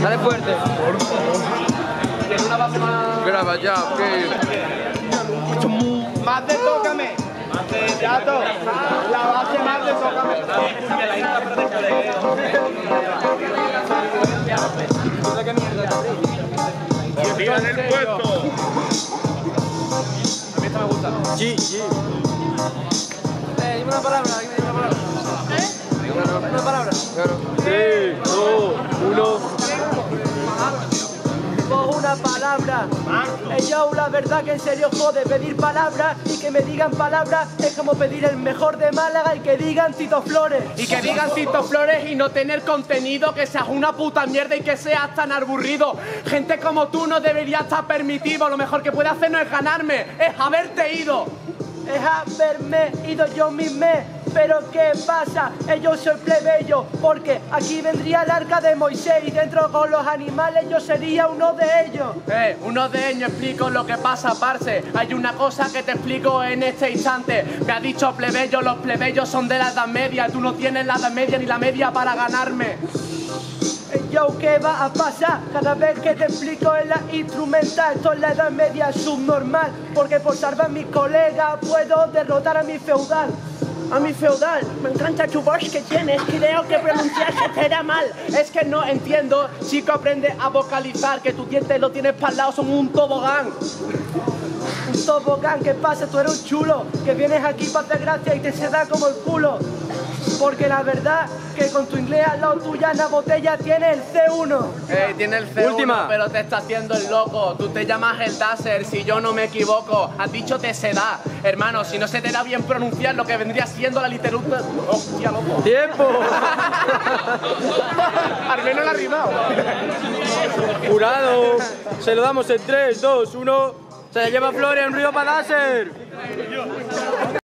Dale fuerte. Tiene una base más... Graba ya, ok. Más de tócame. Chato, la base más de tócame. Tira en el puesto. A mí esta me gusta. Sí. Dime una palabra, dime una palabra. Una palabra. 3, 2, 1. Pues una palabra. Yo la verdad que en serio jode pedir palabras y que me digan palabras es como pedir el mejor de Málaga y que digan Tito Flores. Y que digan Tito Flores y no tener contenido, que seas una puta mierda y que seas tan aburrido. Gente como tú no debería estar permitido. Lo mejor que puede hacer no es ganarme, es haberte ido. Es haberme ido yo mismo. Pero ¿qué pasa? Yo soy plebeyo, porque aquí vendría el arca de Moisés y dentro con los animales yo sería uno de ellos. Uno de ellos, explico lo que pasa, parce. Hay una cosa que te explico en este instante. Me ha dicho plebeyo, los plebeyos son de la Edad Media. Tú no tienes la Edad Media ni la media para ganarme. Yo, ¿qué va a pasar? Cada vez que te explico en la instrumental, esto en la Edad Media subnormal, porque por salvar a mis colegas puedo derrotar a mi feudal. A mi feudal, me encanta tu voz que tienes, creo que pronunciaste será mal. Es que no entiendo, chico, aprende a vocalizar, que tus dientes lo tienes para el lado, son un tobogán. Un tobogán, ¿qué pasa? Tú eres un chulo, que vienes aquí para hacer gracia y te se da como el culo. Porque la verdad que con tu inglés al lado tuya en la botella tiene el C1. Tiene el C1, Última. pero te está haciendo el loco. Tú te llamas el Taser, si yo no me equivoco. Has dicho te se da. Hermano, si no se te da bien pronunciar lo que vendría siendo la literatura... ¡Hostia, loco! ¡Tiempo! Al menos la ha rimado. Jurado. Se lo damos en 3, 2, 1. Se lleva Florian Río para Láser.